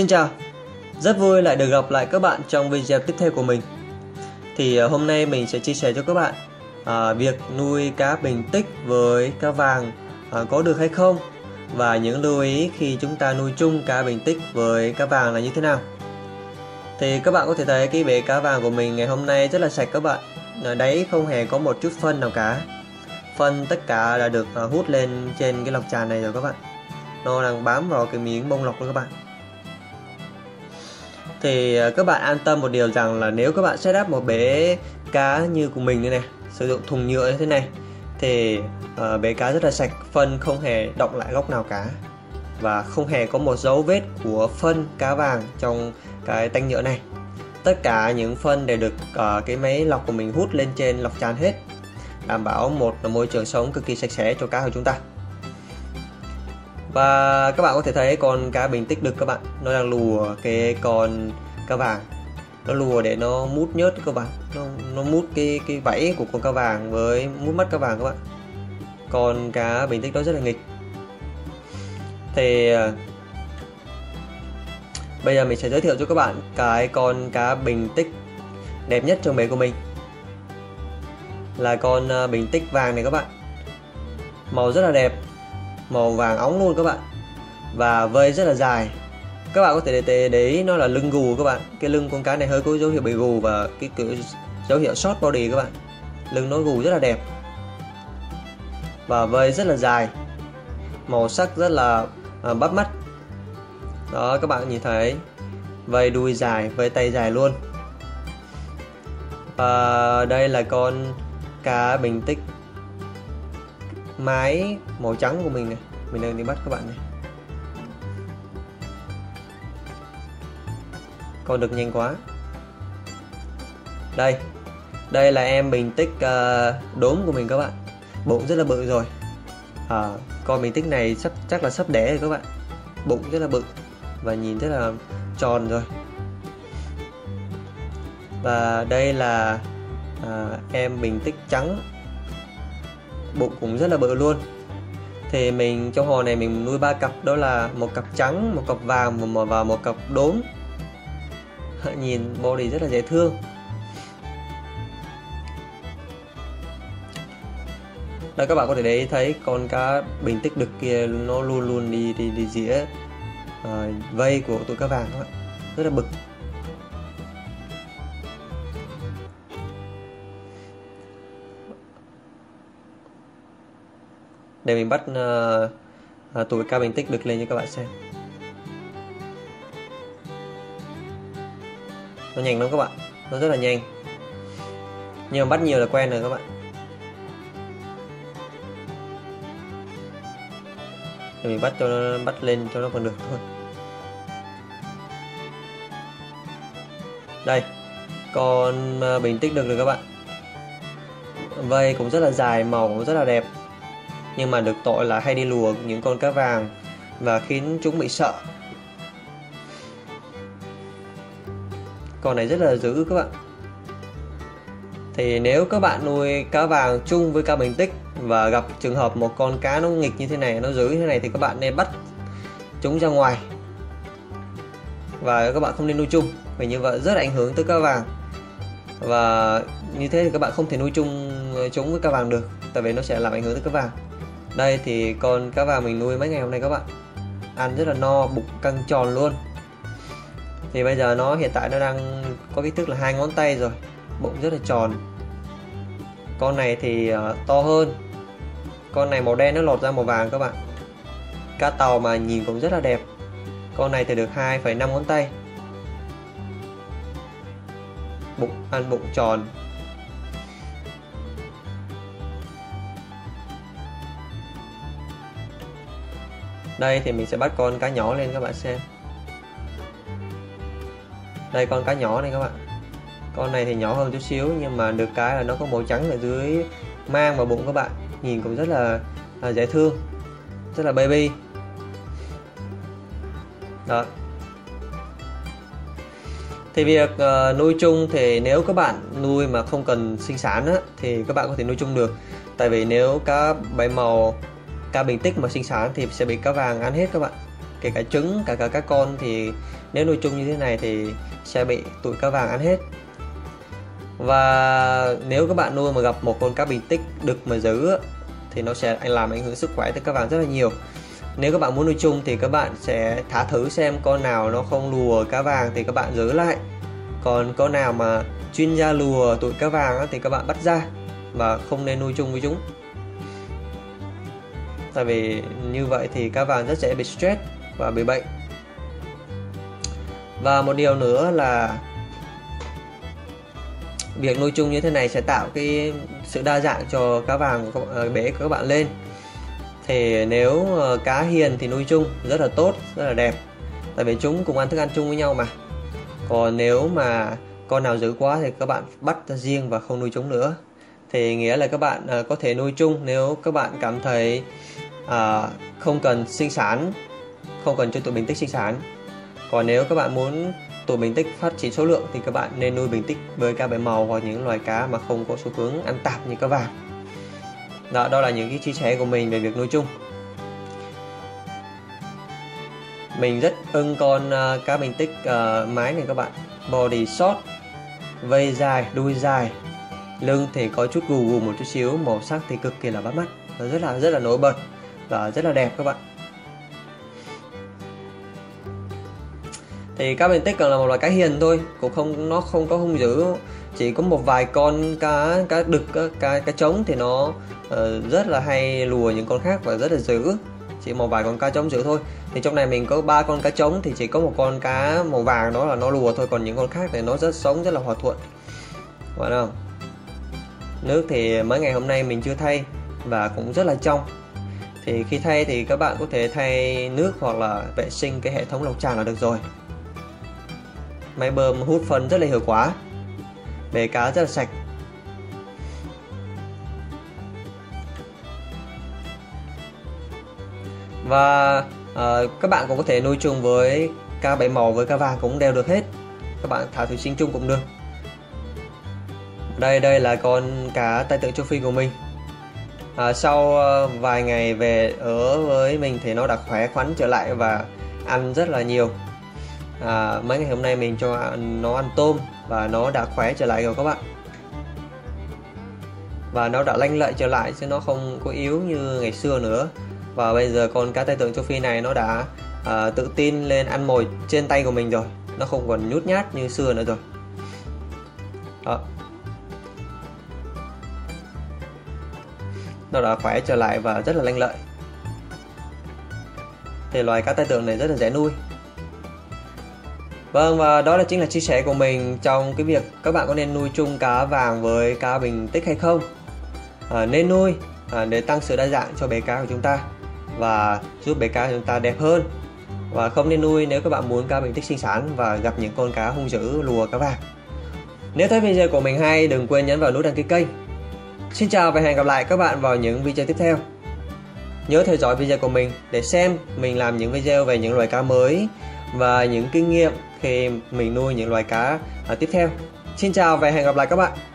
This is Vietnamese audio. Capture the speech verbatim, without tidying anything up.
Xin chào, rất vui lại được gặp lại các bạn trong video tiếp theo của mình. Thì uh, hôm nay mình sẽ chia sẻ cho các bạn uh, việc nuôi cá bình tích với cá vàng uh, có được hay không, và những lưu ý khi chúng ta nuôi chung cá bình tích với cá vàng là như thế nào. Thì các bạn có thể thấy cái bể cá vàng của mình ngày hôm nay rất là sạch các bạn. Ở đấy không hề có một chút phân nào cả. Phân tất cả đã được uh, hút lên trên cái lọc tràn này rồi các bạn. Nó đang bám vào cái miếng bông lọc đó các bạn. Thì các bạn an tâm một điều rằng là nếu các bạn set up một bể cá như của mình như này, sử dụng thùng nhựa như thế này, thì uh, bể cá rất là sạch, phân không hề động lại góc nào cả, và không hề có một dấu vết của phân cá vàng trong cái tanh nhựa này. Tất cả những phân đều được uh, cái máy lọc của mình hút lên trên lọc tràn hết, đảm bảo một là môi trường sống cực kỳ sạch sẽ cho cá của chúng ta. Và các bạn có thể thấy con cá bình tích đực các bạn, nó đang lùa cái con cá vàng, nó lùa để nó mút nhớt các bạn, nó, nó mút cái cái vảy của con cá vàng với mút mắt cá vàng các bạn. Con cá bình tích đó rất là nghịch. Thì bây giờ mình sẽ giới thiệu cho các bạn cái con cá bình tích đẹp nhất trong bể của mình, là con bình tích vàng này các bạn. Màu rất là đẹp, màu vàng óng luôn các bạn, và vây rất là dài. Các bạn có thể để đấy nó là lưng gù các bạn. Cái lưng con cá này hơi có dấu hiệu bị gù và cái kiểu dấu hiệu short body các bạn. Lưng nó gù rất là đẹp và vây rất là dài, màu sắc rất là à, bắt mắt. Đó, các bạn nhìn thấy vây đuôi dài, vây tay dài luôn. Và đây là con cá bình tích mái màu trắng của mình này, mình đang đi bắt các bạn này. Con đực nhanh quá. Đây, đây là em bình tích uh, đốm của mình các bạn, bụng rất là bự rồi. À, con bình tích này sắp chắc là sắp đẻ rồi các bạn, bụng rất là bự và nhìn rất là tròn rồi. Và đây là uh, em bình tích trắng, bụng cũng rất là bự luôn. Thì mình trong hồ này mình nuôi ba cặp, đó là một cặp trắng, một cặp vàng và một cặp đốm. Nhìn body rất là dễ thương. Đây, các bạn có thể để thấy con cá bình tích đực kia nó luôn luôn đi đi đi dĩa uh, vây của tụi cá vàng các bạn, rất là bực. Để mình bắt uh, uh, tụi cá bình tích đực lên cho các bạn xem. Nó nhanh lắm các bạn, nó rất là nhanh, nhưng mà bắt nhiều là quen rồi các bạn. Để mình bắt cho nó bắt lên cho nó còn được thôi. Đây, con uh, bình tích đực rồi các bạn. Vây cũng rất là dài, màu cũng rất là đẹp, nhưng mà được tội là hay đi lùa những con cá vàng và khiến chúng bị sợ. Con này rất là dữ các bạn. Thì nếu các bạn nuôi cá vàng chung với cá bình tích và gặp trường hợp một con cá nó nghịch như thế này, nó dữ như thế này, thì các bạn nên bắt chúng ra ngoài và các bạn không nên nuôi chung, vì như vậy rất là ảnh hưởng tới cá vàng. Và như thế thì các bạn không thể nuôi chung chúng với cá vàng được, tại vì nó sẽ làm ảnh hưởng tới cá vàng. Đây thì con cá vàng mình nuôi mấy ngày hôm nay các bạn, ăn rất là no, bụng căng tròn luôn. Thì bây giờ nó hiện tại nó đang có kích thước là hai ngón tay rồi, bụng rất là tròn. Con này thì uh, to hơn. Con này màu đen nó lột ra màu vàng các bạn. Cá tàu mà nhìn cũng rất là đẹp. Con này thì được hai phẩy năm ngón tay. Bụng ăn bụng tròn. Đây thì mình sẽ bắt con cá nhỏ lên các bạn xem. Đây, con cá nhỏ này các bạn. Con này thì nhỏ hơn chút xíu, nhưng mà được cái là nó có màu trắng ở dưới mang và bụng các bạn, nhìn cũng rất là, là dễ thương, rất là baby. Đó. Thì việc uh, nuôi chung thì nếu các bạn nuôi mà không cần sinh sản á, thì các bạn có thể nuôi chung được. Tại vì nếu cá bảy màu, cá bình tích mà sinh sản thì sẽ bị cá vàng ăn hết các bạn. kể cả trứng, cả cả các con, thì nếu nuôi chung như thế này thì sẽ bị tụi cá vàng ăn hết. Và nếu các bạn nuôi mà gặp một con cá bình tích đực mà dữ thì nó sẽ làm ảnh hưởng sức khỏe tới cá vàng rất là nhiều. Nếu các bạn muốn nuôi chung thì các bạn sẽ thả thử xem con nào nó không lùa cá vàng thì các bạn giữ lại, còn con nào mà chuyên gia lùa tụi cá vàng thì các bạn bắt ra và không nên nuôi chung với chúng. Tại vì như vậy thì cá vàng rất dễ bị stress và bị bệnh. Và một điều nữa là việc nuôi chung như thế này sẽ tạo cái sự đa dạng cho cá vàng của bể của các bạn lên. Thì nếu cá hiền thì nuôi chung rất là tốt, rất là đẹp, tại vì chúng cùng ăn thức ăn chung với nhau mà. Còn nếu mà con nào dữ quá thì các bạn bắt ra riêng và không nuôi chúng nữa. Thì nghĩa là các bạn à, có thể nuôi chung nếu các bạn cảm thấy à, không cần sinh sản, không cần cho tụi bình tích sinh sản. Còn nếu các bạn muốn tụi bình tích phát triển số lượng thì các bạn nên nuôi bình tích với cá bảy màu hoặc những loài cá mà không có xu hướng ăn tạp như cá vàng. Đó, đó là những cái chia sẻ của mình về việc nuôi chung. Mình rất ưng con uh, cá bình tích uh, mái này các bạn. Body short, vây dài, đuôi dài, lưng thì có chút gù gù một chút xíu, màu sắc thì cực kỳ là bắt mắt, nó rất là rất là nổi bật và rất là đẹp các bạn. Thì cá bình tích còn là một loài cá hiền thôi, cũng không nó không có hung dữ, chỉ có một vài con cá cá đực, cá cá trống thì nó uh, rất là hay lùa những con khác và rất là dữ. Chỉ một vài con cá trống dữ thôi. Thì trong này mình có ba con cá trống thì chỉ có một con cá màu vàng đó là nó lùa thôi, còn những con khác thì nó rất sống, rất là hòa thuận. Đúng không? Nước thì mấy ngày hôm nay mình chưa thay và cũng rất là trong. Thì khi thay thì các bạn có thể thay nước hoặc là vệ sinh cái hệ thống lọc tràn là được rồi. Máy bơm hút phân rất là hiệu quả, bể cá rất là sạch. Và uh, các bạn cũng có thể nuôi chung với cá bảy màu với cá vàng cũng đều được hết. Các bạn thả thủy sinh chung cũng được. Đây đây là con cá tai tượng châu Phi của mình. À, sau uh, vài ngày về ở với mình thì nó đã khỏe khoắn trở lại và ăn rất là nhiều. À, mấy ngày hôm nay mình cho nó ăn tôm và nó đã khỏe trở lại rồi các bạn. Và nó đã lanh lợi trở lại chứ nó không có yếu như ngày xưa nữa. Và bây giờ con cá tai tượng châu Phi này nó đã à, tự tin lên ăn mồi trên tay của mình rồi. Nó không còn nhút nhát như xưa nữa rồi. Đó. Nó đã khỏe trở lại và rất là lanh lợi. Thì loài cá tai tượng này rất là dễ nuôi. Vâng, và đó là chính là chia sẻ của mình trong cái việc các bạn có nên nuôi chung cá vàng với cá bình tích hay không. À, nên nuôi à, để tăng sự đa dạng cho bể cá của chúng ta và giúp bể cá của chúng ta đẹp hơn. Và không nên nuôi nếu các bạn muốn cá bình tích sinh sản và gặp những con cá hung dữ lùa cá vàng. Nếu thấy video của mình hay, đừng quên nhấn vào nút đăng ký kênh. Xin chào và hẹn gặp lại các bạn vào những video tiếp theo. Nhớ theo dõi video của mình để xem mình làm những video về những loài cá mới và những kinh nghiệm khi mình nuôi những loài cá tiếp theo. Xin chào và hẹn gặp lại các bạn.